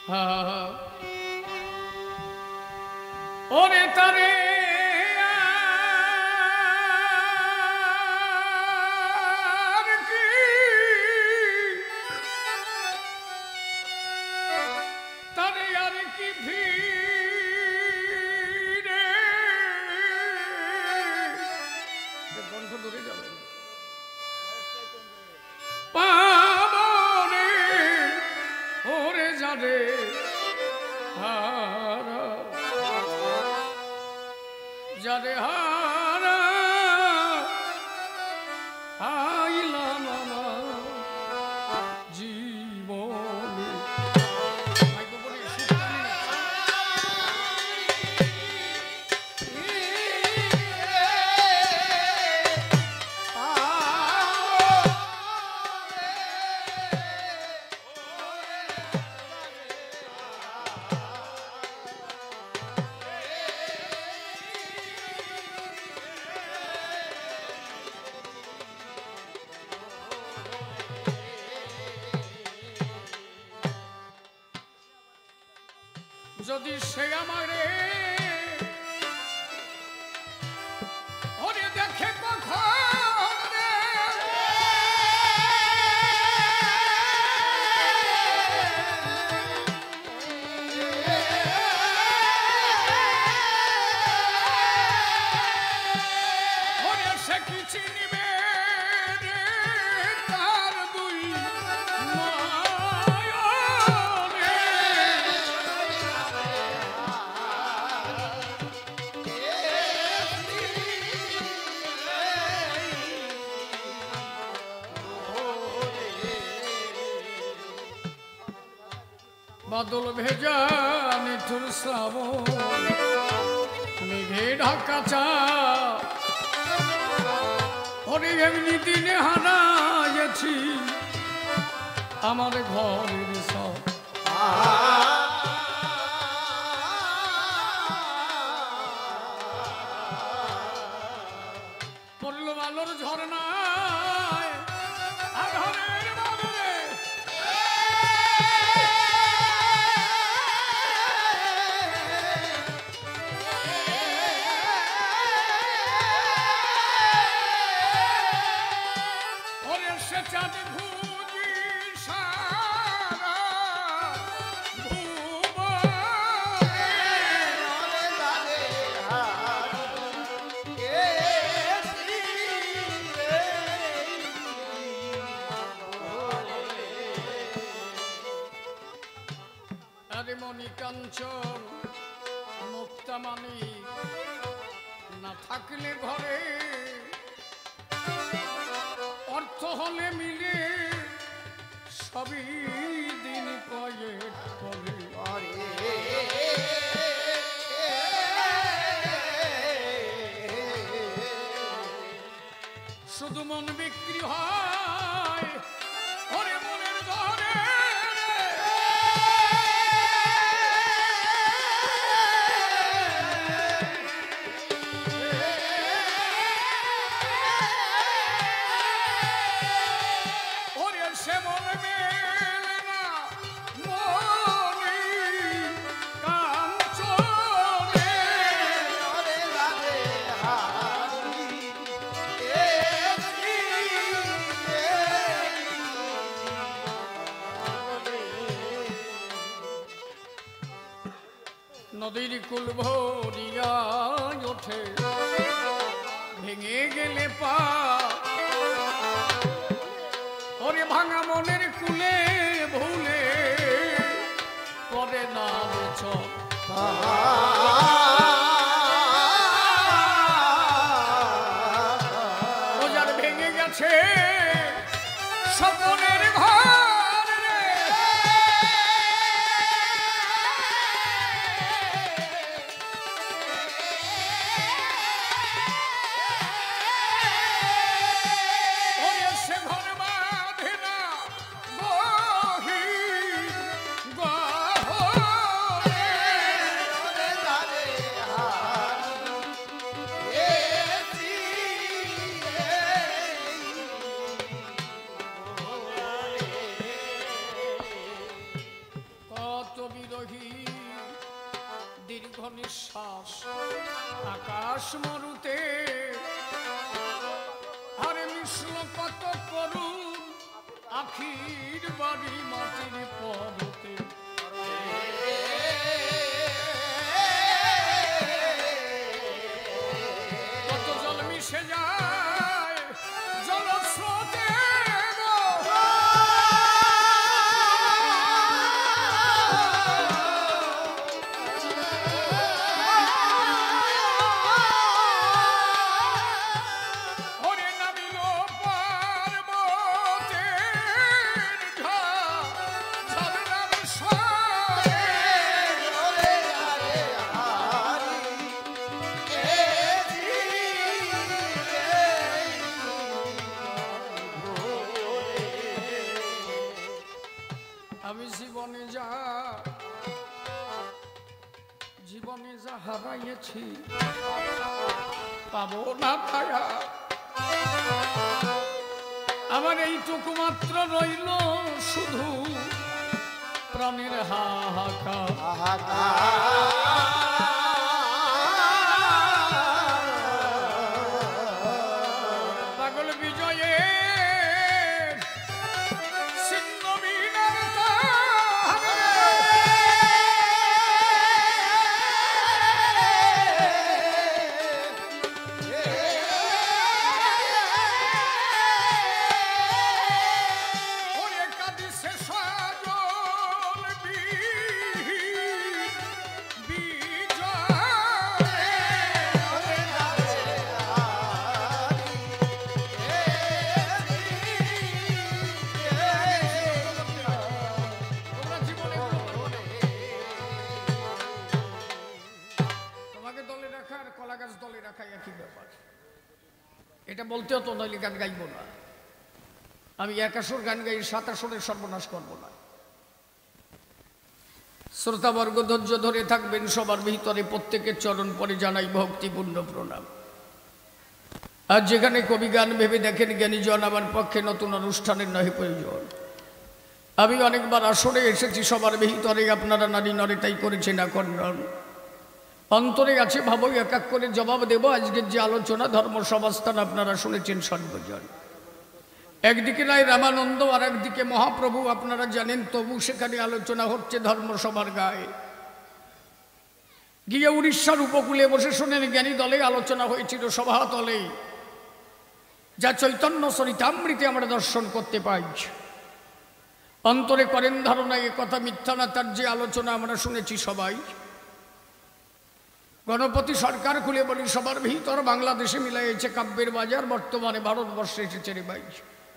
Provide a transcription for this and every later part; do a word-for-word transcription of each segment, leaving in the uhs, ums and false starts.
ওরে তারে তারে আর কি ভিড়ে কণ্ঠ ধরে যাবে পাবনে ওরে যারে হারা যারে হারা আইলাম আমার জীবনে যদি সে আমারে ওরে দেখে কখন রে ওরে সে কি চিনিবে রে তার দুই বাদল ভেজা নিঠুর শ্রাবণ মেঘে ঢাকা চা ওরে এমনি দিনে হারাইছি আমার ঘরের সব পড়ল আলোর ঝরনায় আধারের বাদলে চাঁদ ভুজি সারা আরে মণি কাঞ্চন মুক্তামানি না থাকলে ঘরে অর্থ হলে মিলে সবই দিন কয়েক পরে শুধু মন বিক্রি হয় ওরে মনের ঘরে সে মন মেলে না মনি কাঞ্চনে নদীর কুল ভরিয়া ওঠে ভেঙে গেলে পা ওরে ভাঙা মনের কুলে ভুলে করে না ও যার ভেঙে গেছে স্বপ্নের ঘর রে ওরে সে ঘর আকাশ মরুতে আরে মিশল কত করুন আখির বাড়ি মাটির পদতে কত জল মিশে যায় জলস্রোতে আমি জীবনে যা জীবনে যা হারাইছি পাবো না পায়া আমার এইটুকু মাত্র রইল শুধু প্রাণের হাহাকার পাগল বিজয়ে এটা বলতেও তো নইলে গান গাইব না আমি এক আসর গান গাই সাত আসরের সর্বনাশ করব না শ্রোতাবর্গ ধৈর্য ধরে থাকবেন সবার ভিতরে প্রত্যেকের চরণ পরে জানাই ভক্তিপূর্ণ প্রণাম আর যেখানে কবি গান ভেবে দেখেন জ্ঞানীজন আমার পক্ষে নতুন অনুষ্ঠানের নহে প্রয়োজন আমি অনেকবার আসরে এসেছি সবার ভিতরে আপনারা নারী নরে তাই করেছেন আকর্ষণ অন্তরে আছে ভাবই এক এক করে জবাব দেব আজকের যে আলোচনা ধর্ম সমাস্থান আপনারা শুনেছেন সর্বজন একদিকে রায় রামানন্দ আর একদিকে মহাপ্রভু আপনারা জানেন তবু সেখানে আলোচনা হচ্ছে ধর্মসভার গায়ে গিয়ে উড়িষ্যার উপকূলে বসে শোনেন জ্ঞানী দলে আলোচনা হয়েছিল সভাতলে যা চৈতন্য চরিতামৃতে আমরা দর্শন করতে পাই অন্তরে করেন ধারণা এ কথা মিথ্যা না তার যে আলোচনা আমরা শুনেছি সবাই গণপতি সরকার খুলে বলি সবার ভিতর বাংলাদেশে মিলাইছে কাব্যের বাজার বর্তমানে ভারতবর্ষে এসেছে রে ভাই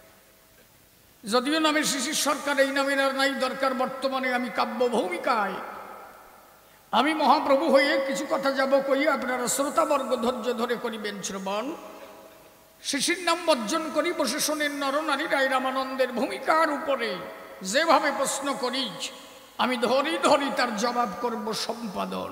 যদিও নামে শিশির সরকার এই নামের আর নাই দরকার বর্তমানে আমি কাব্য ভূমিকায় আমি মহাপ্রভু হয়ে কিছু কথা যাব কই আপনারা শ্রোতাবর্গ ধৈর্য ধরে করিবেন শ্রবণ শিশির নাম বর্জন করি বসে শোনেন নরনারী রায় রামানন্দের ভূমিকার উপরে যেভাবে প্রশ্ন করি আমি ধরি ধরি তার জবাব করব সম্পাদন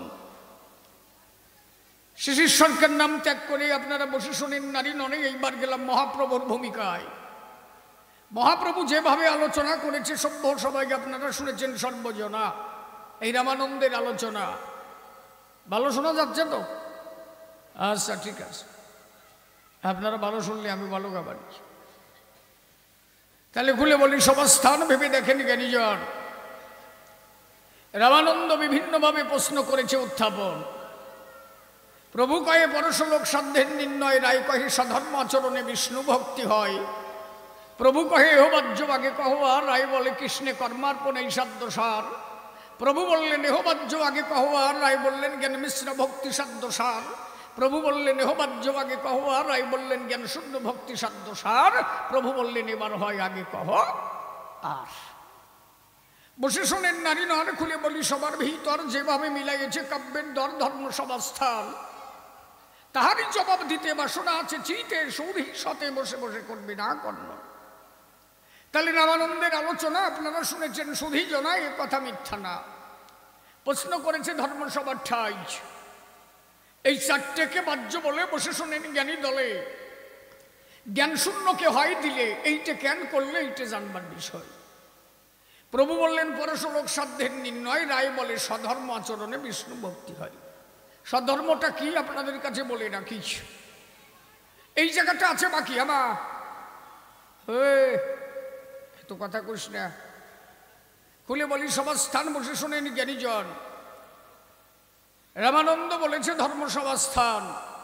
শিশির সরকার নাম ত্যাগ করে আপনারা বসে শোনেন নারী ননে এইবার গেলাম মহাপ্রভুর ভূমিকায় মহাপ্রভু যেভাবে আলোচনা করেছে সভ্য সবাই আপনারা শুনেছেন সর্বজনা এই রামানন্দের আলোচনা ভালো শোনা যাচ্ছে তো আচ্ছা ঠিক আছে আপনারা ভালো শুনলে আমি ভালো গাবানি তাহলে খুলে বলি সবস্থান ভেবে দেখেন জ্ঞানীজন রামানন্দ বিভিন্নভাবে প্রশ্ন করেছে উত্থাপন প্রভু কয়ে পরশলোক সাধ্যের নির্ণয় রায় কহে সাধর্ম আচরণে বিষ্ণু ভক্তি হয় প্রভু কহে এহবাজ্য আগে কহবার রায় বলে কৃষ্ণে কর্মার্পণে সাধ্য সার প্রভু বললেন এহবাজ্য আগে কহবার রায় বললেন জ্ঞান মিশ্র ভক্তি সাধ্য সার প্রভু বললেন এহবাজ্য আগে কহবার রায় বললেন জ্ঞান শূন্য ভক্তি সাধ্য সার প্রভু বললেন এবার হয় আগে কহ আর বসে শোনেন নারী নর খুলে বলি সবার ভিতর যেভাবে মিলাইছে কাব্যের দর ধর্ম সভাস্থান তাহারই জবাব দিতে বাসনা আছে চিতে সৌধি সতে বসে বসে করবে না কর্ণ তাহলে রামানন্দের আলোচনা আপনারা শুনেছেন সুধী জনা এ কথা মিথ্যা না প্রশ্ন করেছে ধর্মসভার ঠাই এই চারটেকে বাহ্য বলে বসে শোনেন জ্ঞানী দলে জ্ঞান শূন্যকে হয় দিলে এইটা জ্ঞান করলে এইটা জানবার বিষয় প্রভু বললেন পরশলোক সাধ্যের নির্ণয় রায় বলে স্বধর্ম আচরণে বিষ্ণু ভক্তি হয় স্বধর্মটা কি আপনাদের কাছে বলে রাখি। এই জায়গাটা আছে বাকি আমার তো কথা কইস না, খুলে বলি সভাস্থান বসে শোনেন জ্ঞানীজন। রামানন্দ বলেছে ধর্ম সভাস্থান,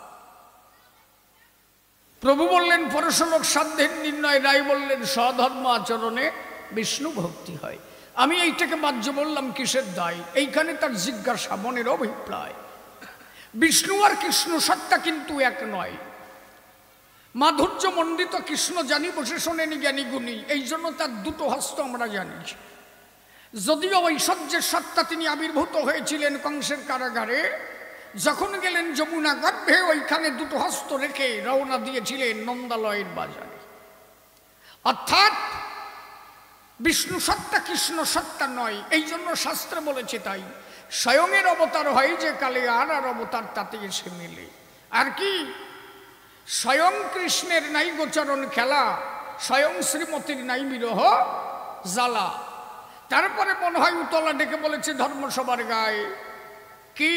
প্রভু বললেন পরশলোক সাধ্যের নির্ণয়, রায় বললেন স্বধর্ম আচরণে বিষ্ণু ভক্তি হয়। আমি এইটাকে বাহ্য বললাম কিসের দায়, এইখানে তার জিজ্ঞাসা মনের অভিপ্রায়। বিষ্ণু আর কৃষ্ণ সত্তা কিন্তু এক নয়। মাধুর্য মণ্ডিত কৃষ্ণ জানি বসে শোনেনি জ্ঞানী গুণী, এই জন্য তার দুটো হস্ত আমরা জানি। যদিও ঐশ্বর্যের সত্তা তিনি আবির্ভূত হয়েছিলেন কংসের কারাগারে, যখন গেলেন যমুনা গর্ভে ওইখানে দুটো হস্ত রেখে রওনা দিয়েছিলেন নন্দালয়ের বাজারে। অর্থাৎ বিষ্ণু সত্তা কৃষ্ণ সত্তা নয়, এই জন্য শাস্ত্র বলেছে তাই স্বয়ংয়ের অবতার হয় যে কালে আর আর অবতার তাতে এসে মেলে। আর কি স্বয়ং কৃষ্ণের নাই গোচরণ খেলা, স্বয়ং শ্রীমতীর নাই বিরহ জ্বালা। তারপরে মনে হয় উতলা ডেকে বলেছে ধর্মসভার গায়ে কি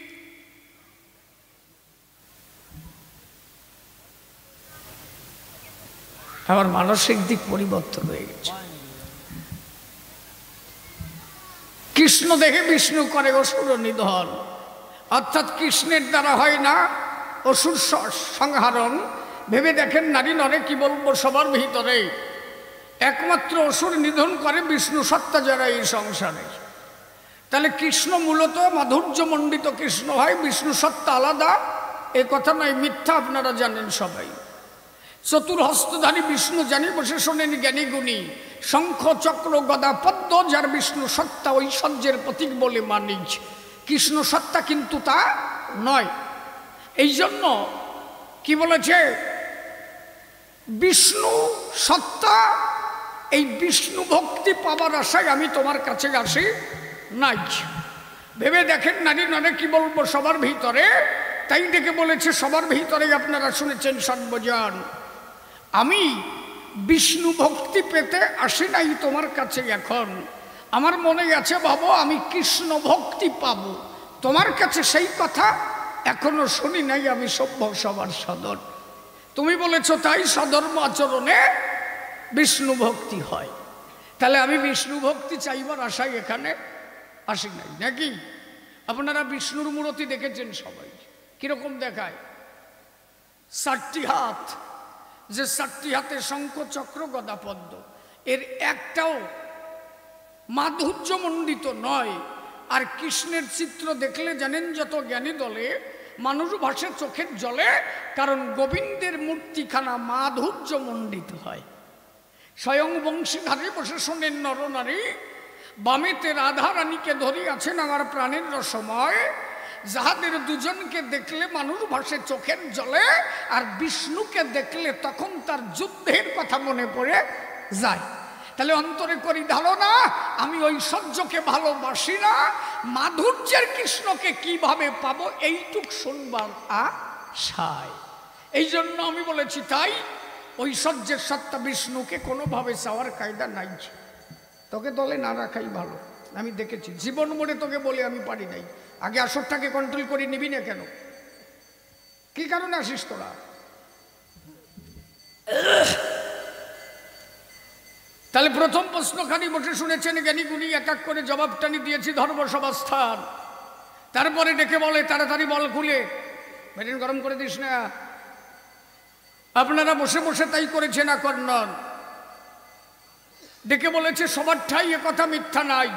আমার মানসিক দিক পরিবর্তন হয়ে গেছে। কৃষ্ণ দেখে বিষ্ণু করে অসুর নিধন, অর্থাৎ কৃষ্ণের দ্বারা হয় না অসুর সংহারণ। ভেবে দেখেন নারী নরে কি বলবো সবার ভিতরে একমাত্র অসুর নিধন করে বিষ্ণু সত্তা যারা এই সংসারে। তাহলে কৃষ্ণ মূলত মাধুর্য মণ্ডিত কৃষ্ণ হয়, বিষ্ণু সত্তা আলাদা এ কথা নয়, মিথ্যা আপনারা জানেন সবাই। চতুর্হস্তধারী বিষ্ণু জানি বসে শোনেন জ্ঞানী গুণী, শঙ্খ চক্র গদা পদ্ম যার বিষ্ণু সত্তা ঐশ্বর্যের প্রতীক বলে মানিজ। কৃষ্ণ সত্তা কিন্তু তা নয়। এই জন্য কি বলেছে বিষ্ণু সত্তা, এই বিষ্ণু ভক্তি পাবার আশায় আমি তোমার কাছে আসি নাই। ভেবে দেখেন নারী নরে কি বলবো সবার ভিতরে, তাই ডেকে বলেছে সবার ভিতরে আপনারা শুনেছেন সর্বজন, আমি বিষ্ণু ভক্তি পেতে আসি নাই তোমার কাছে এখন, আমার মনে আছে ভাবো আমি কৃষ্ণ ভক্তি পাবো তোমার কাছে, সেই কথা এখনো শুনি নাই আমি সভ্য সবার সদর। তুমি বলেছ তাই সধর্ম আচরণে বিষ্ণু ভক্তি হয়, তাহলে আমি বিষ্ণু ভক্তি চাইবার আশায় এখানে আসি নাই নাকি? আপনারা বিষ্ণুর মূর্তি দেখেছেন সবাই, কিরকম দেখায়? চারটি হাত, যে চারটি হাতে শঙ্খ চক্র গদা পদ্ম, এর একটাও মাধুর্যমণ্ডিত নয়। আর কৃষ্ণের চিত্র দেখলে জানেন যত জ্ঞানী দলে মানুষ ভাসে চোখের জলে, কারণ গোবিন্দের মূর্তিখানা মাধুর্যমণ্ডিত হয়। স্বয়ং বংশীধারে বসে শোনেন নরনারী, বামেতে রাধা রানীকে ধরিয়াছেন আমার প্রাণের রসময়, যাহাদের দুজনকে দেখলে মানুষ ভাসে চোখের জলে, আর বিষ্ণুকে দেখলে তখন তার যুদ্ধের কথা মনে পড়ে যায়। তাহলে অন্তরে করি ধারণা আমি ঐশ্বর্যকে ভালোবাসি না, মাধুর্যের কৃষ্ণকে কিভাবে পাবো এইটুক শুনবার আশায়। এই জন্য আমি বলেছি তাই ঐশ্বর্যের সত্তা বিষ্ণুকে কোনোভাবে চাওয়ার কায়দা নাই। তোকে দলে না রাখাই ভালো, আমি দেখেছি জীবন মোড়ে তোকে বলে আমি পারি নাই। আগে আসরটাকে কন্ট্রোল করে নিবি না কেন? কি কারণে আসিস তোরা? তাহলে প্রথম প্রশ্নখানি বসে শুনেছেন জ্ঞানী গুণী, এক এক করে জবাবটানি দিয়েছি ধর্মসভাস্থান। তারপরে ডেকে বলে তাড়াতাড়ি বল খুলে, মেরিন গরম করে দিস না। আপনারা বসে বসে তাই করেছেন আকর্ণন। ডেকে বলেছে সবার ঠাই এ কথা মিথ্যা নাই।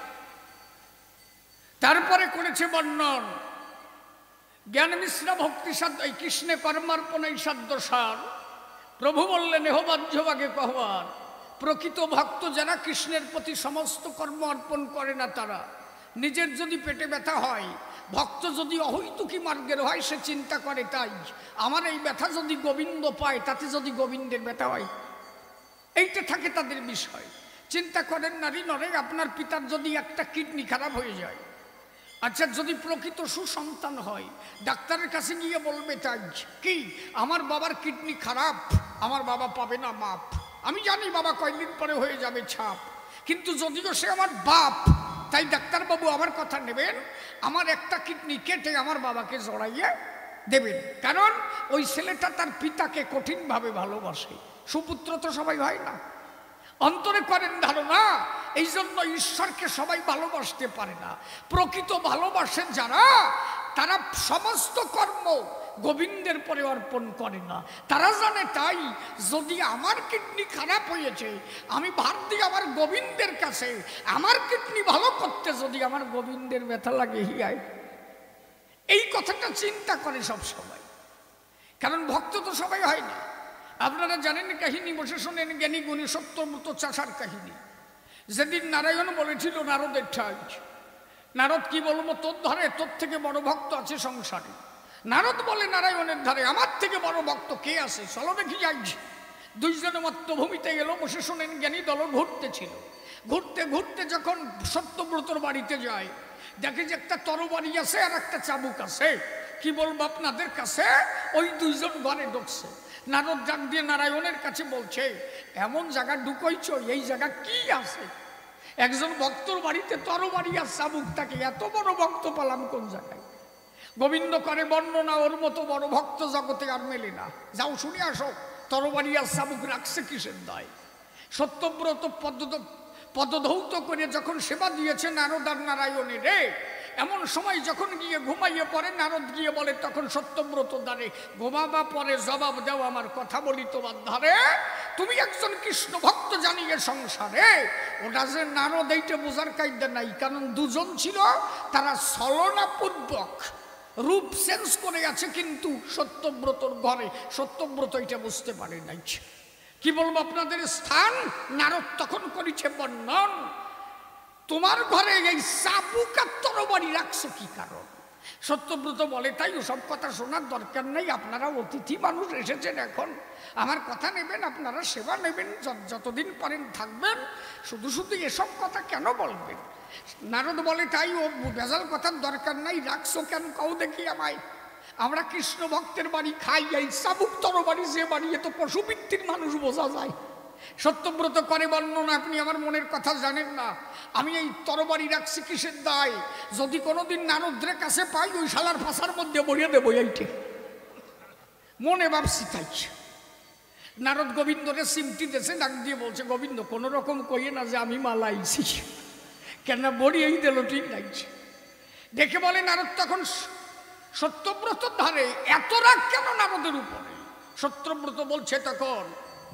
তারপরে করেছে বর্ণন, জ্ঞান মিশ্রা ভক্তি সাধ্য এই কৃষ্ণে কর্মার্পণ এই সাধ্য সার। প্রভু বললেন এহ বাহ্যভাগে কহবার, প্রকৃত ভক্ত যারা কৃষ্ণের প্রতি সমস্ত কর্ম অর্পণ করে না, তারা নিজের যদি পেটে ব্যথা হয়, ভক্ত যদি অহৈতুকী মার্গের হয়, সে চিন্তা করে তাই আমার এই ব্যথা যদি গোবিন্দ পায়, তাতে যদি গোবিন্দের ব্যথা হয়, এইটা থাকে তাদের বিষয়। চিন্তা করেন নারী নরে আপনার পিতার যদি একটা কিডনি খারাপ হয়ে যায়, আচ্ছা যদি প্রকৃত সুসন্তান হয়, ডাক্তারের কাছে গিয়ে বলবে তাই কি আমার বাবার কিডনি খারাপ, আমার বাবা পাবে না মাপ। আমি জানি বাবা কয়েকদিন পরে হয়ে যাবে ছাপ, কিন্তু যদিও সে আমার বাপ, তাই ডাক্তারবাবু আমার কথা নেবেন, আমার একটা কিডনি কেটে আমার বাবাকে জড়াইয়ে দেবেন, কারণ ওই ছেলেটা তার পিতাকে কঠিনভাবে ভালোবাসে। সুপুত্র তো সবাই হয় না, অন্তরে করেন ধারণা, এই জন্য ঈশ্বরকে সবাই ভালোবাসতে পারে না। প্রকৃত ভালোবাসেন যারা, তারা সমস্ত কর্ম গোবিন্দের পরে অর্পণ করে না। তারা জানে তাই যদি আমার কিডনি খারাপ হয়েছে, আমি ভার দিই আমার গোবিন্দের কাছে, আমার কিডনি ভালো করতে যদি আমার গোবিন্দের ব্যথা লাগে হিয়ায়, এই কথাটা চিন্তা করে সব সময়। কারণ ভক্ত তো সবাই হয় না। আপনারা জানেন কাহিনী, বসে শোনেন জ্ঞানী গুণী সত্যব্রত চাষার কাহিনী। যেদিন নারায়ণ বলেছিল নারদের ঠাই, নারদ কি বলবো তোর ধারে, তোর থেকে বড় ভক্ত আছে সংসারে। নারদ বলে নারায়ণের ধারে আমার থেকে বড় ভক্ত কে আছে, চলো দেখি যাই। দুইজনে মত্তভূমিতে এলো, বসে শোনেন জ্ঞানী দল ঘুরতে ছিল। ঘুরতে ঘুরতে যখন সত্যব্রতর বাড়িতে যায়, দেখে যে একটা তরবারি আছে আর একটা চাবুক আছে। কি বলবো আপনাদের কাছে, ওই দুইজন ঘরে ঢুকছে। নারদ ডাক দিয়ে নারায়ণের কাছে বলছে, এমন জায়গা ঢুকইছ, এই জায়গা কি আছে? একজন ভক্তর বাড়িতে তরবারি আর চাবুক থাকে, এত বড় ভক্ত পালাম কোন জায়গায়? গোবিন্দ করে বর্ণনা, ওর মতো বড় ভক্ত জগতে আর মেলে না। যাও শুনে আসো, তরবারি আর চাবুক রাখছে কিসের দায়? সত্যব্রত পদ পদধৌত করে যখন সেবা দিয়েছে নারদ আর নারায়ণের, রে এমন সময় যখন গিয়ে ঘুমাইয়ে পড়ে, নারদ গিয়ে বলে তখন সত্যব্রত দ্বারে, ঘুমাবা পরে জবাব দাও আমার কথা বলি তোমার ধারে, তুমি একজন কৃষ্ণ ভক্ত জানিয়ে সংসারে। ওটা যে নারদ এইটা বোঝার কায়দা নাই, কারণ দুজন ছিল, তারা ছলনাপূর্বক রূপ চেঞ্জ করে আছে, কিন্তু সত্যব্রতর ঘরে সত্যব্রত এটা বুঝতে পারে নাই। কি বলবো আপনাদের স্থান, নারদ তখন করেছে বর্ণন, তোমার ঘরে এই চাবুক আর তরবারি রাখছো কি কারণ? সত্যব্রত বলে, তাই ওসব কথা শোনার দরকার নেই, আপনারা অতিথি মানুষ এসেছেন, এখন আমার কথা নেবেন, আপনারা সেবা নেবেন, যতদিন পারেন থাকবেন, শুধু শুধু এসব কথা কেন বলবেন? নারদ বলে, তাই ও ভেজাল কথার দরকার নাই, রাখছো কেন কাউ দেখি আমায়, আমরা কৃষ্ণ ভক্তের বাড়ি খাই, এই চাবুক তরবারি যে বাড়ি, এ তো পশুবৃত্তির মানুষ বোঝা যায়। সত্যব্রত করে বর্ণনা, আপনি আমার মনের কথা জানেন না, আমি এই তরবারি রাখছি কিসের দায়? যদি কোনোদিন নারদের কাছে পাই, ওই শালার ফাঁসার মধ্যে বইয়ে দেবো এইটে, মনে ভাবছি তাই। নারদ গোবিন্দরে সিমটি দেশে ডাক দিয়ে বলছে, গোবিন্দ কোনো রকম কইয়ে না যে আমি মালাইছি, কেন বড়িয়েই দিল ঠিক লাগছে। দেখে বলে নারদ তখন সত্যব্রতর ধারে, এত রাগ কেন নারদের উপরে? সত্যব্রত বলছে তখন,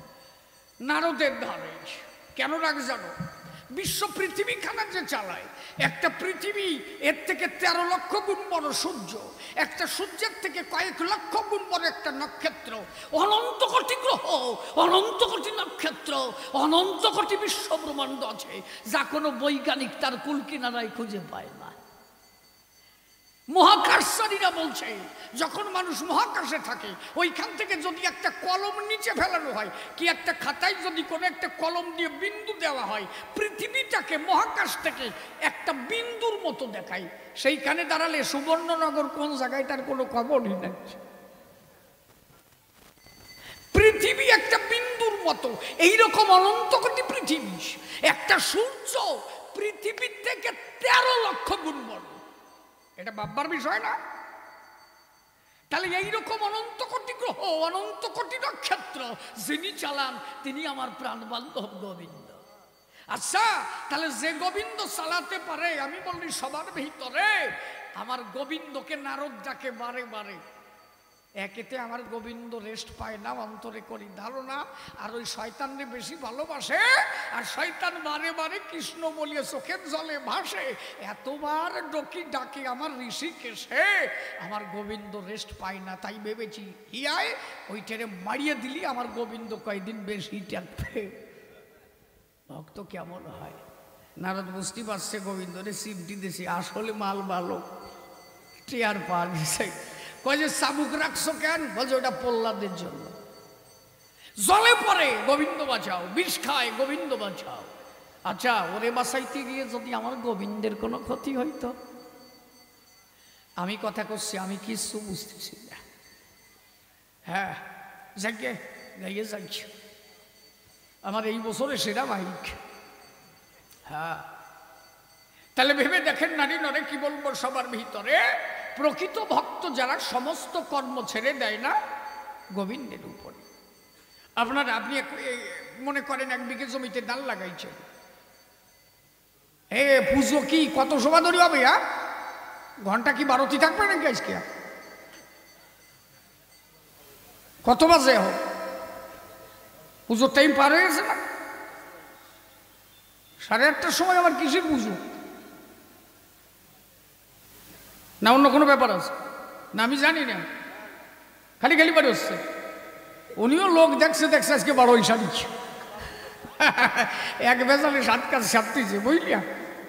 নারদের ধারে কেন রাগ জানো? বিশ্ব পৃথিবী খানা যে চালায়, একটা পৃথিবী এর থেকে তেরো লক্ষ গুণ বড় সূর্য, একটা সূর্যের থেকে কয়েক লক্ষ গুণ বড় একটা নক্ষত্র, অনন্ত কোটি গ্রহ, অনন্ত কোটি নক্ষত্র, অনন্ত কোটি বিশ্ব ব্রহ্মাণ্ড আছে, যা কোনো বৈজ্ঞানিক তার কুল কিনারায় খুঁজে পায় না। মহাকাশচারীরা বলছে, যখন মানুষ মহাকাশে থাকে, ওইখান থেকে যদি একটা কলম নিচে ফেলানো হয়, কি একটা খাতায় যদি কোনো একটা কলম দিয়ে বিন্দু দেওয়া হয়, পৃথিবীটাকে মহাকাশ থেকে একটা বিন্দুর মতো দেখায়। সেইখানে দাঁড়ালে সুবর্ণনগর কোন জায়গায় তার কোনো খবরই নেই। পৃথিবী একটা বিন্দুর মতো, এইরকম অনন্ত কোটি পৃথিবী, একটা সূর্য পৃথিবীর থেকে তেরো লক্ষ গুণ বড়। এটা ভাববার বিষয় না? তাহলে এইরকম অনন্ত কোটি গ্রহ, অনন্ত কোটি নক্ষত্র যিনি চালান, তিনি আমার প্রাণ বান্ধব গোবিন্দ। আচ্ছা, তাহলে যে গোবিন্দ চালাতে পারে, আমি বলি সবার ভিতরে আমার গোবিন্দকে নারদ ডাকে বারে বারে, একেতে আমার গোবিন্দ রেস্ট পায় না, অন্তরে করি ধারণা, আর ওই শয়তানরে বেশি ভালোবাসে, আর শয়তান বারে বারে কৃষ্ণ বলিয়ে চোখের জলে ভাসে, এতবার ডকি ডাকে আমার ঋষিকেশে, আমার গোবিন্দ রেস্ট পায় না। তাই ভেবেছি হিয়ায় ওইটারে মারিয়ে দিলি আমার গোবিন্দ কয়েকদিন বেশি থাকবে। ভক্ত কেমন হয়? নারদ বুঝতে পারছে গোবিন্দরে সিমটি দিয়েছি, আসলে মাল ভালো, টেয়ার পা দিছে। কয় যে চাবুক রাখছো কেন? বলছে ওটা প্রহ্লাদের জন্য, জলে পড়ে গোবিন্দ বাঁচাও, বিষ খায় গোবিন্দ বাঁচাও। আচ্ছা, ওরে বাঁচাইতে গিয়ে যদি আমার গোবিন্দের কোনো ক্ষতি হইতো? আমি কথা করছি, আমি কিছু বুঝতেছি না। হ্যাঁ, যাকে গাইয়ে যাচ্ছি, আমার এই বছরে সেরা বাইক। হ্যাঁ, তাহলে ভেবে দেখেন নারী নরে কি বলবো সবার ভিতরে প্রকৃত ভক্ত যারা সমস্ত কর্ম ছেড়ে দেয় না গোবিন্দের উপরে। আপনার আপনি মনে করেন এক বিঘে জমিতে ধান লাগাইছেন, এ পুজো কি কত শোভা ধরি হবে, হ্যাঁ ঘন্টা কি বারোটি থাকবে নাকি আজকে? কত বাজে হোক পুজোর টাইম পার হয়ে গেছে না? সাড়ে আটটার সময় আবার কিসের পুজো? না অন্য কোনো ব্যাপার আছে? না আমি জানি না, খালি খালি বাড়ি হচ্ছে। উনিও লোক দেখছে দেখছে আজকে বারো হিসাবি এক বেজালে সাত কাজ সাপতেছে বুঝলিয়া।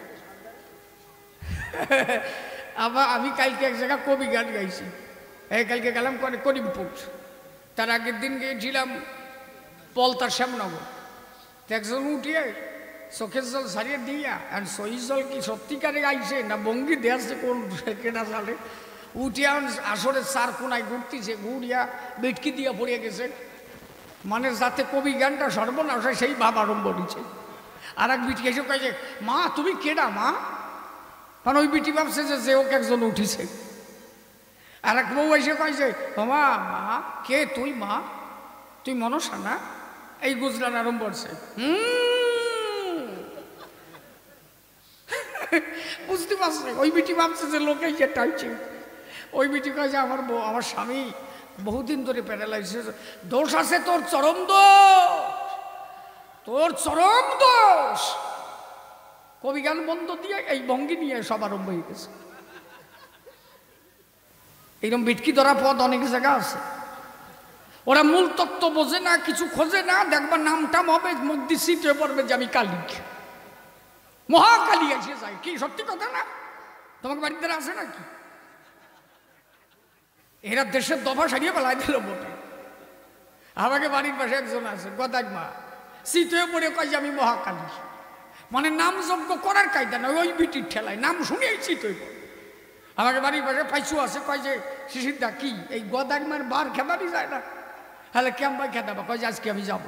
আবার আমি কালকে এক জায়গায় কবি গান গাইছি, এই কালকে গেলাম করে করিমপুর, তার আগের দিন গিয়েছিলাম পলতার শ্যামনগর। একজন উঠিয়ে চোখের জল সারিয়ে দিয়া আর সই জল কি সত্যিকারে গাইছে না বঙ্গি দেয়াছে কোন কেনা সালে, উঠিয়া আসরে চার কোনায় ঘুরতেছে, ঘুরিয়া বেটকি দিয়া পড়িয়া গেছে। মানে যাতে কবি গানটা সর্বনাশ হয় সেই ভাব আরম্ভ হয়েছে। আর এক বিটি এসে কয়েছে, মা তুমি কেডা মা? কারণ ওই বিটি ভাবছে যে যে ওকে একজন উঠিছে। আর এক বউ এসে কয়েছে, মা মা কে তুই মা? তুই মনসা না? এই গুজরান আরম্ভ করছে। হুম বুঝতে পারছে ওই বিটি ভাবছে যে লোকে যেটা হচ্ছে। ওই বিটি কয়েছে, আমার বউ আমার স্বামী বহুদিন ধরে প্যারালাইসিস। দোষ আছে তোর, চরম দোষ, তোর চরম দোষ। কবি গান বন্ধ দিয়ে এই ভঙ্গি নিয়ে সব আরম্ভ হয়ে গেছে। এইরকম বিটকি ধরা পথ অনেক জায়গা আছে। ওরা মূল তত্ত্ব বোঝে না, কিছু খোঁজে না, দেখবা নামটাম হবে মধ্যে সিটে পড়বে যে আমি কালী, মহাকালী এসে যায়। কি সত্যি কথা না? তোমাকে বাড়িতে আছে নাকি? এরা দেশের দফা সারিয়ে বেলায় দিল বটে। আমাকে বাড়ির পাশে একজন আছে গদাই মা, শীতে পড়ে কয় যে আমি মহাকালী। মানে নাম যজ্ঞ করার কায়দা না, ওই বিটির ঠেলায় নাম শুনেই শীতে পড়ে। আমাকে বাড়ির পাশে পাইছু আছে, কয় যে শিশিরদা কি এই গদাই মার বার খেদানি যায় না? হ্যাঁ কেম ভাই খেদাবা? কয় যে আজকে আমি যাব।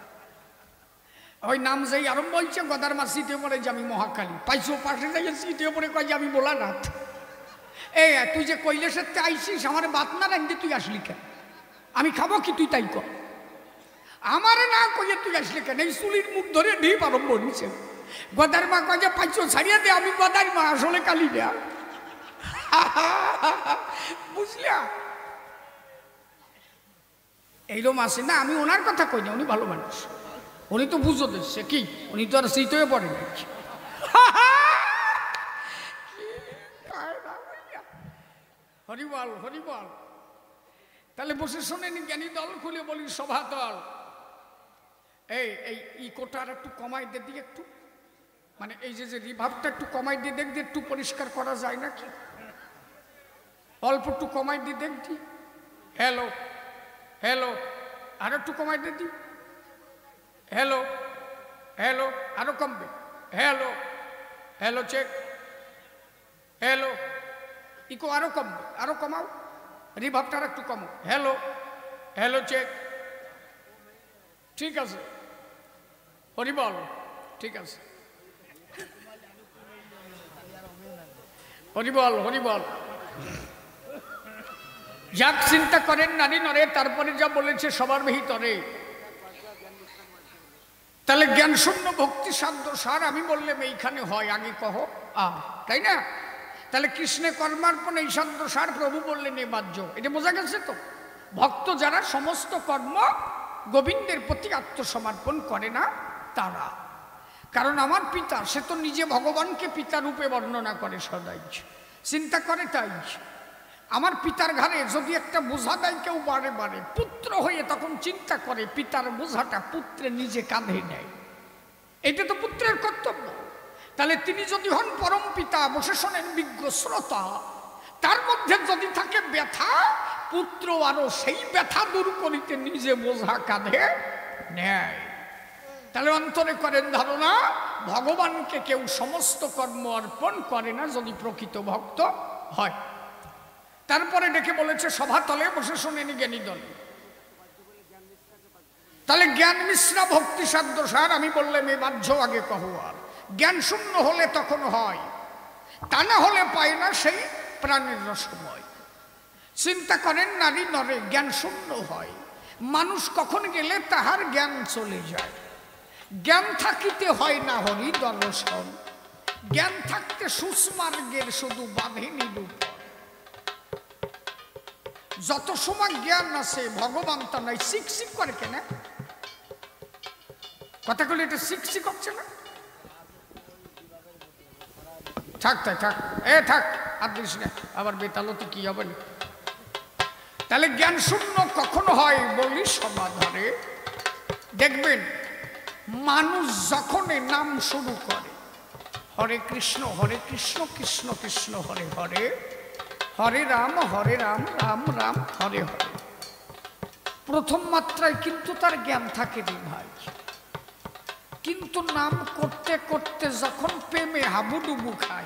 ওই নাম যেই আরম্ভ হয়েছে গদার মা শীতে পড়ে যে আমি মহাকালী। পাইছু পাশে যাই শীতে পড়ে কয় যে আমি ভোলানাথ। এ তুই যে কৈলাসের আইসিস আমার বাত না রাখতে তুই আসলি কেন? আমি খাবো কি তুই তাই কর? আমারে না কইয়ে তুই আসলি কেন? এই চুলির মুখ ধরে ঢিপ আরম্ভ হয়েছে। গদার মা কয়ে পাইছো ছাড়িয়ে দে, আমি গদার মা আসলে কালী না। বুঝলা? এইরকম আছে না? আমি ওনার কথা কই না, উনি ভালো মানুষ, উনি তো বুঝো দিচ্ছে কি, উনি তো আর শীত হয়ে পড়ে নাকি। হরিবল হরিবল। তাহলে বসে শোনেন জ্ঞানী দল খুলে বলি সভা দল, এই এই ইকোটার একটু কমাই দে দিয়ে একটু, মানে এই যে যে রিভাবটা একটু কমাই দিয়ে দেখ দিয়ে একটু পরিষ্কার করা যায় নাকি? অল্প একটু কমাই দিয়ে দেখ দি। হ্যালো হ্যালো, আর একটু কমাই দিয়ে দি। হ্যালো হ্যালো, আরো কমবে। Hello hello check. Hello echo আরো কমবে, আরো কমাও, রিভাবটা আর একটু কমাও। হ্যালো হ্যালো চেক, ঠিক আছে। হরিবল, ঠিক আছে। হরিবল হরিবল। যাক চিন্তা করেন নারী নরে, তারপরে যা বলেছে সবার ভিতরে। তাহলে জ্ঞান শূন্য ভক্তি সাধ্য সার আমি বললাম এইখানে হয়, আগে কহ আ, তাই না? তাহলে কৃষ্ণে কর্মার্পণ এই সাধ্য সার, প্রভু বললেন এ বাহ্য। এটা বোঝা গেছে তো? ভক্ত যারা সমস্ত কর্ম গোবিন্দের প্রতি আত্মসমর্পণ করে না তারা। কারণ আমার পিতা সে তো নিজে ভগবানকে পিতা রূপে বর্ণনা করে সদাই, চিন্তা করে তাই। আমার পিতার ঘাড়ে যদি একটা বোঝা দেয় কেউ বারে বারে, পুত্র হয়ে তখন চিন্তা করে পিতার বোঝাটা পুত্রে নিজে কাঁধে নেয়, এটা তো পুত্রের কর্তব্য। তাহলে তিনি যদি হন পরম পিতা, বসে শোনেন বিজ্ঞ শ্রোতা, তার মধ্যে যদি থাকে ব্যথা, পুত্র আরো সেই ব্যথা দূর করিতে নিজে বোঝা কাঁধে নেয়। তাহলে অন্তরে করেন ধারণা, ভগবানকে কেউ সমস্ত কর্ম অর্পণ করে না যদি প্রকৃত ভক্ত হয়। তারপরে ডেকে বলেছে সভাতলে বসে শোনেন জ্ঞানী দল। তাহলে জ্ঞান মিশ্রা ভক্তি সাধ্য সার আমি বললাম এ বাহ্য, আগে কহ আর। জ্ঞান শূন্য হলে তখন হয় তা না হলে পায় না সেই প্রাণের রসময়। চিন্তা করেন নারী নরে জ্ঞান শূন্য হয়, মানুষ কখন গেলে তাহার জ্ঞান চলে যায়। জ্ঞান থাকিতে হয় না হরি দর্শন, জ্ঞান থাকতে সুস্মার্গের শুধু বাঁধেনি রূপ। যত সময় জ্ঞান আছে ভগবান তা নাই। শিক শিক করে কেন কথা বলে, এটা শিক শিক হচ্ছে না? থাক থাক থাক এ থাক আর দিস না, আবার বেতালতে কি হবে না। তাহলে জ্ঞান শূন্য কখন হয় বলি সমাধারে। দেখবেন মানুষ যখন নাম শুরু করে, হরে কৃষ্ণ হরে কৃষ্ণ কৃষ্ণ কৃষ্ণ হরে হরে, হরে রাম হরে রাম রাম রাম হরে হরে, প্রথম মাত্রায় কিন্তু তার জ্ঞান থাকে রে ভাই। কিন্তু নাম করতে করতে যখন প্রেমে হাবুডুবু খায়,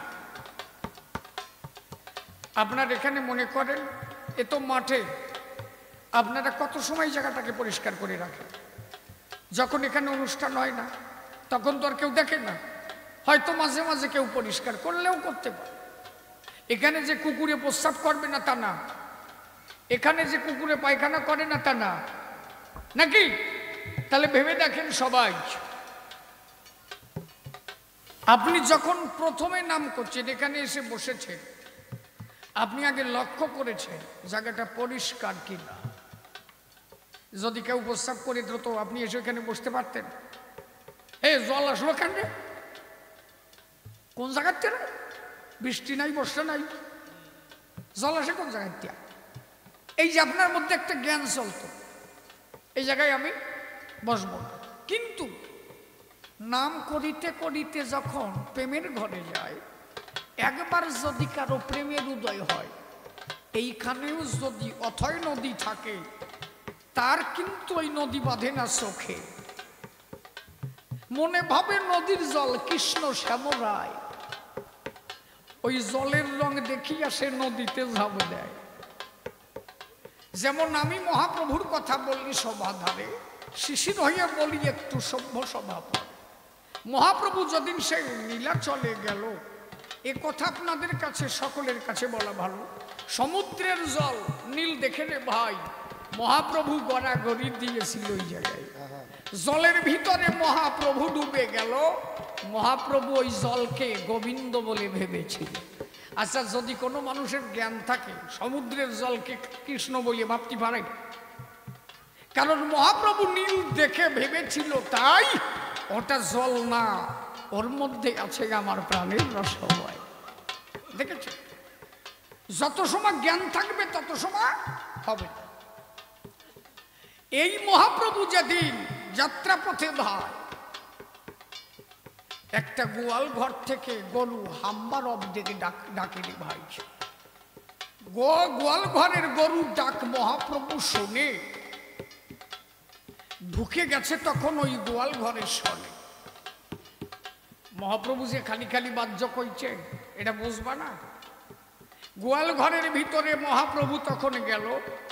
আপনার এখানে মনে করেন এ তো মাঠে, আপনারা কত সময় জায়গাটাকে পরিষ্কার করে রাখেন? যখন এখানে অনুষ্ঠান হয় না তখন তো আর কেউ দেখে না, হয়তো মাঝে মাঝে কেউ পরিষ্কার করলেও করতে পারে। এখানে যে কুকুরে প্রস্রাব করবে না তা না, এখানে যে কুকুরে পায়খানা করে না তা না, নাকি? তাহলে ভেবে দেখেন সবাই, আপনি যখন প্রথমে নাম করছেন, এখানে এসে বসেছেন, আপনি আগে লক্ষ্য করেছেন জায়গাটা পরিষ্কার কিনা। যদি কেউ প্রস্রাব করে দিত আপনি এসে এখানে বসতে পারতেন? এ জল আসলো কেন রে? কোন জায়গার থেকে? বৃষ্টি নাই বর্ষা নাই, জল আসে কোন জায়গার থেকে? এই যে আপনার মধ্যে একটা জ্ঞান চলতো, এই জায়গায় আমি বসবো। কিন্তু নাম করিতে করিতে যখন প্রেমের ঘরে যায়, একবার যদি কারো প্রেমের উদয় হয়, এইখানেও যদি অথয় নদী থাকে, তার কিন্তু ওই নদী বাঁধে না চোখে, মনে ভাবে নদীর জল কৃষ্ণ শ্যামরায়, ওই জলের রং দেখিয়া সে নদীতে ঝাঁপ দেয়। যেমন আমি মহাপ্রভুর কথা বললি সভাধারে, শিশির হইয়া বলি একটু সভ্য স্বভাব। মহাপ্রভু যেদিন সে নীলাচলে গেল, এ কথা আপনাদের কাছে সকলের কাছে বলা ভালো। সমুদ্রের জল নীল দেখে রে ভাই, মহাপ্রভু গড়াগড়ি দিয়েছিল ওই জায়গায়। জলের ভিতরে মহাপ্রভু ডুবে গেল, মহাপ্রভু ওই জলকে গোবিন্দ বলে ভেবেছিল। আচ্ছা, যদি কোনো মানুষের জ্ঞান থাকে সমুদ্রের জলকে কৃষ্ণ বলে ভাবতে পারে? কারণ মহাপ্রভু নীল দেখে ভেবেছিল তাই ওটা জল না, ওর মধ্যে আছে আমার প্রাণের রসময়। দেখেছে? যত সময় জ্ঞান থাকবে তত সময় হবে। এই মহাপ্রভু যেদিন যাত্রাপথে ভাই একটা গোয়াল ঘর থেকে গরু হাম্বার অব্দিকে ডাক ডাকেনি ভাই, গোয়াল ঘরের গরুর ডাক মহাপ্রভু শুনে ঢুকে গেছে তখন ওই গোয়াল ঘরের সনে। মহাপ্রভু যে খালি খালি বাহ্য কইছে এটা বুঝবা না। গোয়াল ঘরের ভিতরে মহাপ্রভু তখন গেল,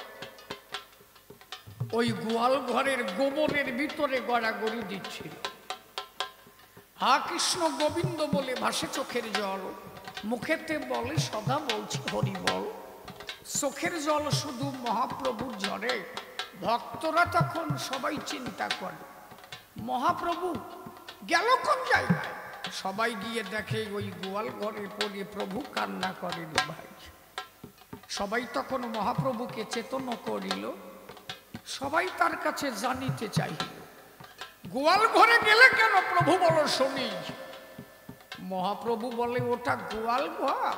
ওই গোয়াল ঘরের গোবরের ভিতরে গড়াগড়ি দিচ্ছিল। হা কৃষ্ণ গোবিন্দ বলে ভাসে চোখের জল, মুখেতে বলে সদা বলছি হরি বল। চোখের জল শুধু মহাপ্রভুর ঝরে, ভক্তরা তখন সবাই চিন্তা করে মহাপ্রভু গেল কোন জায়গায়। সবাই গিয়ে দেখে ওই গোয়াল ঘরে পড়ে প্রভু কান্না করেন ভাই। সবাই তখন মহাপ্রভুকে চেতন করিল, সবাই তার কাছে জানিতে চাইল গোয়াল ঘরে গেলে কেন প্রভু বলো শুনি। মহাপ্রভু বলে ওটা গোয়াল ঘর,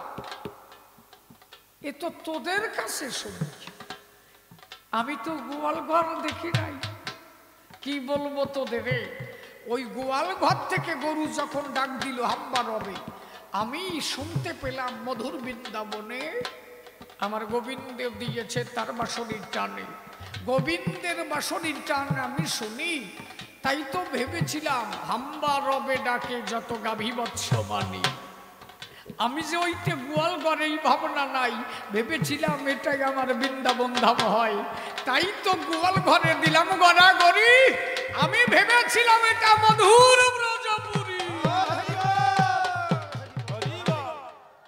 এ তো তোদের কাছে শুনেছি, আমি তো গোয়াল ঘর দেখি নাই। কি বলবো তোদের? ওই গোয়াল ঘর থেকে গরু যখন ডাক দিল হাম্বা রবে, আমি শুনতে পেলাম মধুর বৃন্দাবনে আমার গোবিন্দ দিয়েছে তার বাঁশরির টানে। গোবিন্দের বাঁশরির টান আমি শুনি, তাই তো ভেবেছিলাম হাম্বা রবে ডাকে যত গাভী বৎস বাণী। আমি যে ওইতে গোয়াল ঘরে এই ভাবনা নাই, ভেবেছিলাম এটাই আমার বৃন্দাবন ধাম হয়, তাই তো গোয়াল ঘরে দিলাম গড়াগড়ি। আমি ভেবেছিলাম এটা মধুর ব্রজপুরী।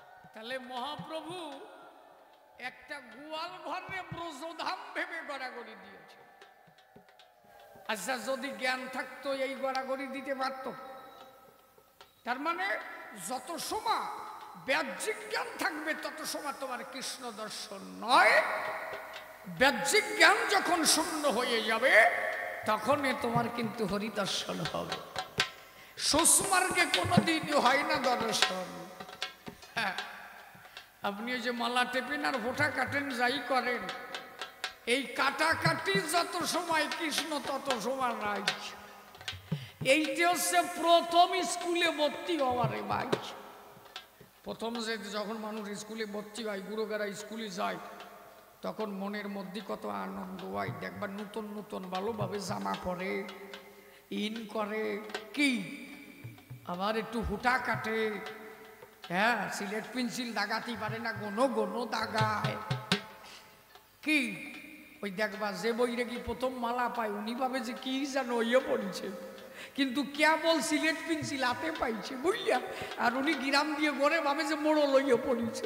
আচ্ছা যদি জ্ঞান থাকতো এই গড়াগড়ি দিতে পারত? তার মানে যত সময় বাহ্যিক জ্ঞান থাকবে তত সময় তোমার কৃষ্ণ দর্শন নয়। বাহ্যিক জ্ঞান যখন শূন্য হয়ে যাবে তখনই তোমার কিন্তু হরিদর্শন হবে। সুস্মার্গে কোনোদিনই হয় না দর্শন। হ্যাঁ, আপনি ওই যে মালা টেপেন আর ভোটা কাটেন যাই করেন, এই কাটাকাটি যত সময় কৃষ্ণ তত সময় নাই। এইটা হচ্ছে প্রথম স্কুলে ভর্তি হওয়ারে ভাই। প্রথম যে যখন মানুষ স্কুলে ভর্তি হয়, গুরুগারা স্কুলে যায়, তখন মনের মধ্যে কত আনন্দ হয়। দেখবার নতুন নতুন ভালোভাবে জামা পরে, ইন করে, কি আবার একটু হুটা কাটে। হ্যাঁ, সিলেট পেন্সিল দাগাতেই পারে না, গনো গনো দাগায়। কি ওই দেখবা যে বইরে কি প্রথম মালা পায় উনি ভাবে যে কি যেন ইয়ে পড়ছে, কিন্তু কেবল সিলেট পেন্সিল হাতে পাইছে বুঝলিয়া, আর উনি গ্রাম দিয়ে গড়ে ভাবে যে মোড়ো লইয়ে পড়েছে।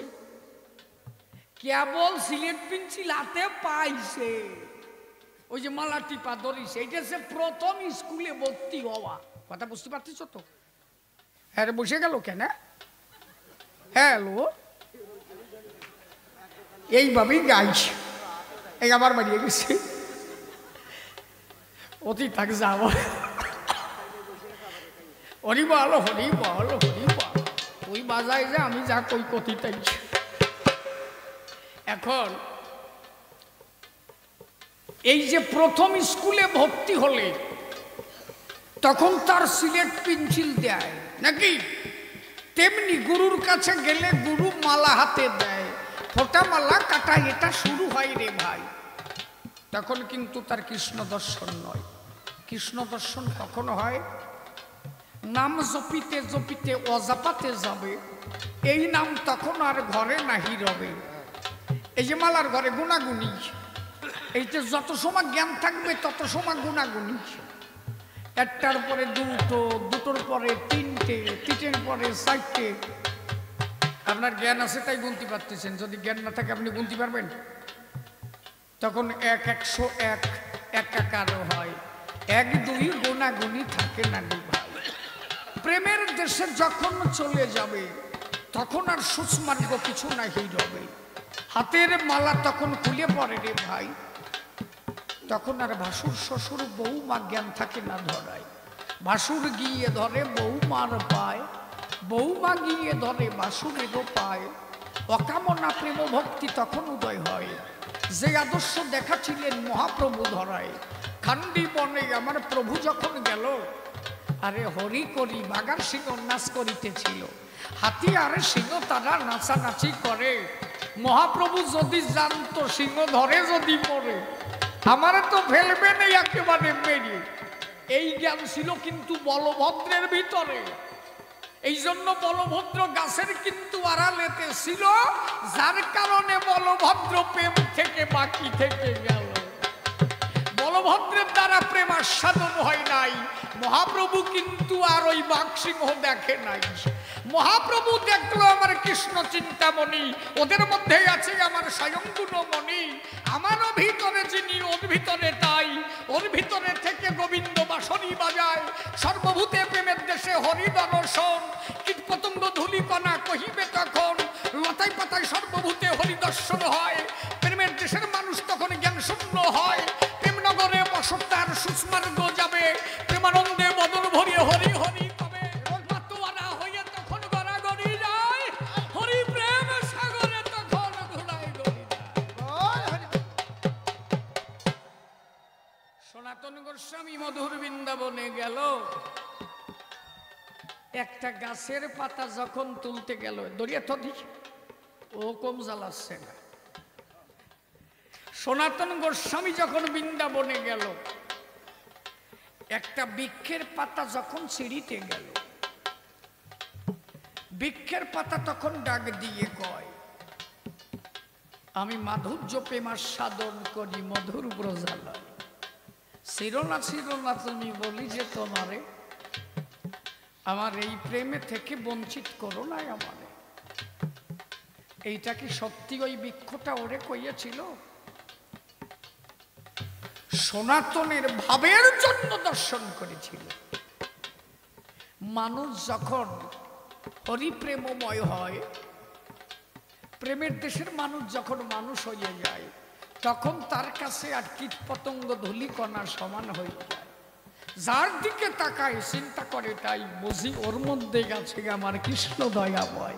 কেবল সিলেট পেন্সিল হাতে পাইছে, ওই যে মালা টিপা ধরিছে, এইটা হচ্ছে প্রথম স্কুলে ভর্তি হওয়া। কথা বুঝতে পারতেছ তো? হ্যাঁ, বসে গেল কেন? হ্যালো, এইভাবেই গাইছে। এই আবার বাড়িয়ে গেছে, অতি থাক যাব। হরি বল, হরি বল, হরি বল। ওই বাজায় যে আমি যা কই কতি তাইছি। এখন এই যে প্রথম স্কুলে ভর্তি হলে তখন তার সিলেট পেন্সিল দেয় নাকি, তেমনি গুরুর কাছে গেলে গুরু মালা হাতে দেয়, ফোটা মালা কাটা, এটা শুরু হয় রে ভাই। তখন কিন্তু তার কৃষ্ণ দর্শন নয়। কৃষ্ণ দর্শন কখন হয়? নাম জপিতে জপিতে অজাপাতে যাবে, এই নাম তখন আর ঘরে নাহি রবে। এই যে মালার ঘরে গুণাগুনি, এইটা যত সময় জ্ঞান থাকবে তত সময় গুণাগুনি। একটার পরে দুটো, দুটোর পরে তিনটে, তিনটের পরে চারটে। আপনার জ্ঞান আছে তাই গুনতে পারতেছেন, যদি জ্ঞান না থাকে আপনি গুনতে পারবেন? তখন এক একশো এক একাকারও হয়, এক দুই গুণাগুনি থাকে না রে ভাই। প্রেমের দেশে যখন চলে যাবে তখন আর সুস্মার্গ কিছু নাহি রবে। হাতের মালা তখন খুলে পড়ে রে ভাই, তখন আর ভাসুর শ্বশুর বৌমা জ্ঞান থাকে না ধরায়। ভাসুর গিয়ে ধরে বৌমার পায়, বৌমা গিয়ে ধরে ভাসুরেরও পায়। অকামনা প্রেম ভক্তি তখন উদয় হয়, যে আদর্শ দেখাছিলেন মহাপ্রভু ধরায়। খান্ডি বনে আমার প্রভু যখন গেল, আরে হরি করি বাগার সিংহ নাচ করিতেছিল, হাতি আরে সিংহ তারা নাচানাচি করে। মহাপ্রভু যদি জানতো সিংহ ধরে যদি মরে, আমারে তো ফেলবে নেই একেবারে মেরে। এই জ্ঞান ছিল কিন্তু বলভদ্রের ভিতরে। এই জন্য বলভদ্র গাছের কিন্তু আড়ালেতে ছিল, যার কারণে বলভদ্র প্রেম থেকে বাকি থেকে গেল। বলভদ্রের দ্বারা প্রেম আস্বাদন হয় নাই। মহাপ্রভু কিন্তু আর ওই বাঘ সিংহ দেখে নাই। মহাপ্রভু দেখলো আমার কৃষ্ণ চিন্তামণি, ওদের মধ্যে আছে আমার স্বয়ং গুণমণি। আমারও ভিতরে যিনি ওর ভিতরে তাই, ওর ভিতরে থেকে গোবিন্দ বাঁশরি বাজায়। সর্বভূতে প্রেমের দেশে হরি দর্শন, কীট পতঙ্গ ধূলিকণা কহিবে তখন, লতায় পাতায় সর্বভূতে হরি দর্শন হয়। প্রেমের দেশের মানুষ তখন জ্ঞান শূন্য হয়। প্রেমনগরে বসতার সুস্মার্গ যাবে, প্রেমানন্দে বদল ভরিয়ে হরি হরি কবে। মাতোয়ারা হয়ে তখন গড়াগড়ি যায়, হরি প্রেম সাগরে তখন ঘোড়ায় গড়ি যায়। সনাতন গোস্বামী মধুর বৃন্দাবনে গেল, একটা গাছের পাতা যখন তুলতে গেল, দরিয়া তো দিচ্ছে ও কম জ্বালাচ্ছে না। সনাতন গোস্বামী যখন বৃন্দাবনে গেল, একটা বৃক্ষের পাতা যখন ছিঁড়িতে গেল, বৃক্ষের পাতা তখন ডাক দিয়ে কয়, আমি মাধুর্য প্রেমার সাধন করি মধুর ব্রজালয়। ছিরোনা ছিরোনা তুমি বলি যে তোমারে, আমার এই প্রেমে থেকে বঞ্চিত করো না আমারে। এইটা কি সত্যি ওই বৃক্ষটা ওরে কইয়াছিল? সনাতনের ভাবের জন্য দর্শন করেছিল। মানুষ যখন হরিপ্রেমময় হয়, প্রেমের দেশের মানুষ যখন মানুষ হয়ে যায়, তখন তার কাছে আর কীট পতঙ্গ ধূলিকণা সমান হয়ে যায়। যার দিকে তাকায় চিন্তা করে তাই বুঝি ওর মধ্যে গেছে আমার কৃষ্ণ দয়াময়।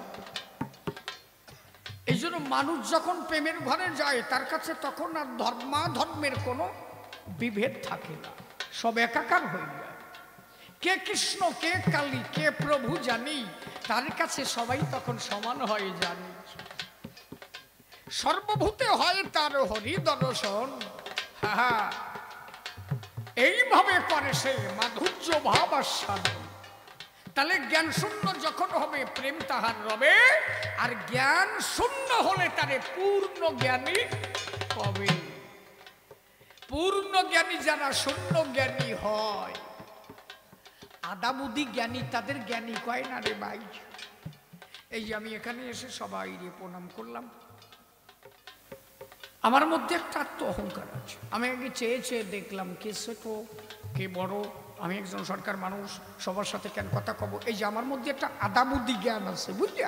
এই জন্য মানুষ যখন প্রেমের ঘরে যায় তার কাছে তখন আর ধর্মাধর্মের কোনো বিভেদ থাকে না, সব একাকার হয়ে যায়। কে কৃষ্ণ কে কালী কে প্রভু জানি, তার কাছে সবাই তখন সমান হয়ে জানি। সর্বভূতে হয় তার হরি দর্শন, হা এইভাবে করে সে মাধুর্য ভাব আস্বাদন। তাহলে জ্ঞান শূন্য যখন হবে প্রেম তাহার রবে, আর জ্ঞান শূন্য হলে তারে পূর্ণ জ্ঞানী কবে। পূর্ণ জ্ঞানী যারা শূন্য জ্ঞানী হয়, আদাবুদি জ্ঞানী তাদের জ্ঞানী কয় না রে ভাই। এই যে আমি এখানে এসে সবাই প্রণাম করলাম, আমার মধ্যে একটা আত্ম অহংকার আছে। আমি আগে চেয়ে চেয়ে দেখলাম কে ছোট কে বড়, আমি একজন সরকার মানুষ, সবার সাথে কেন কথা কব। এই যে আমার মধ্যে একটা আদাবুদ্ধি জ্ঞান আছে, বুঝলিয়া,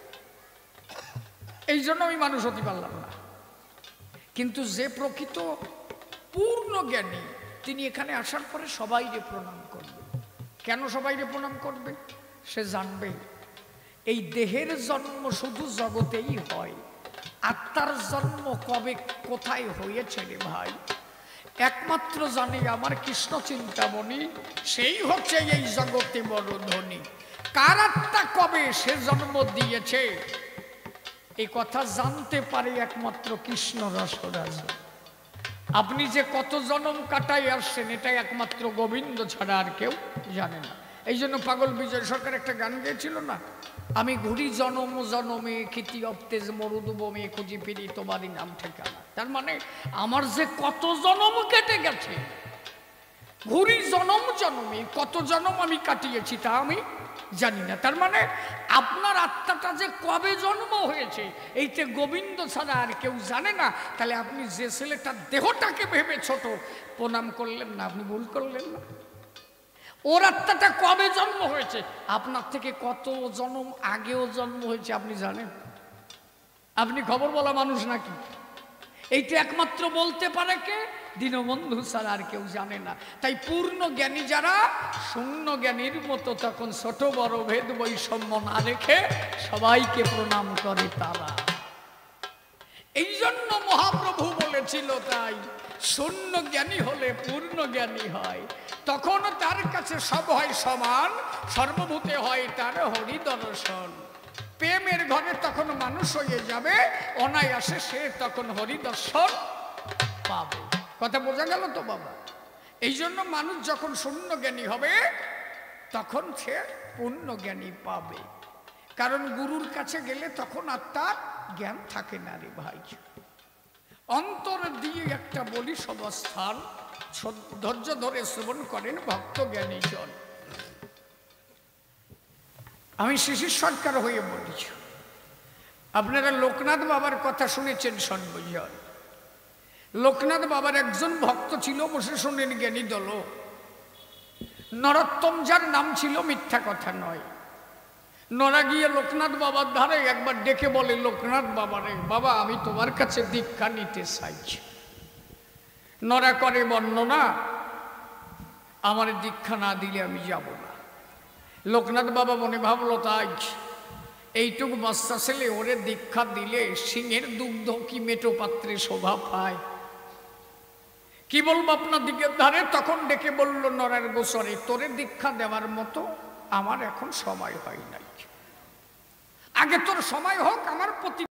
এই জন্য আমি মানুষ হতে পারলাম না। কিন্তু যে প্রকৃত পূর্ণ জ্ঞানী, তিনি এখানে আসার পরে সবাইকে প্রণাম করবে। কেন সবাইকে প্রণাম করবে? সে জানবে এই দেহের জন্ম শুধু জগতেই হয়, আত্মার জন্ম কবে কোথায় হয়েছে রে ভাই একমাত্র জানি আমার কৃষ্ণ চিন্তামণি, সেই হচ্ছে এই জগতে বড় ধনী। কার আত্মা কবে সে জন্ম দিয়েছে এই কথা জানতে পারে একমাত্র কৃষ্ণ রসরাজ। আপনি যে কত জন্ম কাটাই আসছেন এটা একমাত্র গোবিন্দ ছাড়া আর কেউ জানে না। এই জন্য পাগল বিজয় সরকার একটা গান গেয়েছিল না, আমি ঘুরি জনম জনমে খিতি অপ্তেজ মরুদুবমে খুঁজি ফিরি তোমারই নাম ঠিকানা। তার মানে আমার যে কত জনম কেটে গেছে, ঘুরি জনম জনমে কত জনম আমি কাটিয়েছি তা আমি জানি না। তার মানে আপনার আত্মাটা যে কবে জন্ম হয়েছে এইতে গোবিন্দ ছাড়া আর কেউ জানে না। তাহলে আপনি যে ছেলেটার দেহটাকে ভেবে ছোট প্রণাম করলেন না, আপনি ভুল করলেন না। ওর আত্মাটা কবে জন্ম হয়েছে, আপনার থেকে কত জন্ম আগেও জন্ম হয়েছে আপনি জানেন? আপনি খবর বলা মানুষ নাকি? এইটা একমাত্র বলতে পারে কে? দীনবন্ধু ছাড়া আর কেউ জানে না। তাই পূর্ণ জ্ঞানী যারা শূন্য জ্ঞানীর মতো তখন ছোট বড় ভেদ বৈষম্য না রেখে সবাইকে প্রণাম করে তারা। এই জন্য মহাপ্রভু বলেছিল তাই শূন্য জ্ঞানী হলে পূর্ণ জ্ঞানী হয়, তখন তার কাছে সব হয় সমান, সর্বভূতে হয় তার হরি দর্শন। প্রেমের ঘরে তখন মানুষ হয়ে যাবে, অনায়াসে সে তখন হরি দর্শন পাবে। কথা বোঝা গেল তো বাবা? এই জন্য মানুষ যখন শূন্য জ্ঞানী হবে তখন সে পূর্ণ জ্ঞানী পাবে। কারণ গুরুর কাছে গেলে তখন আর তার জ্ঞান থাকে না রে ভাই। অন্তর দিয়ে একটা বলি সবস্থান ধৈর্য ধরে শ্রবণ করেন ভক্ত জ্ঞানী জন। আমি শিশির সরকার হয়ে বলেছি, আপনারা লোকনাথ বাবার কথা শুনেছেন সর্বজন। লোকনাথ বাবার একজন ভক্ত ছিল, বসে শোনেন জ্ঞানী দল, নরোত্তম, যার নাম ছিল মিথ্যা কথা নয়। নরা গিয়ে লোকনাথ বাবার ধারে একবার ডেকে বলে, লোকনাথ বাবারে, বাবা আমি তোমার কাছে দীক্ষা নিতে চাইছি। নরা করে বর্ণনা, আমার দীক্ষা না দিলে আমি যাব না। লোকনাথ বাবা মনে ভাবলো তাই এইটুকু বাচ্চা ছেলে ওরে দীক্ষা দিলে সিংহের দুগ্ধ কি মেটো পাত্রে শোভা পায়। কি বলবো আপনার দিকের ধারে? তখন ডেকে বলল নরার গোসরে, তোরে দীক্ষা দেওয়ার মতো আমার এখন সময় হয় নাই, আগে তোর সময় হোক, আমার প্রতি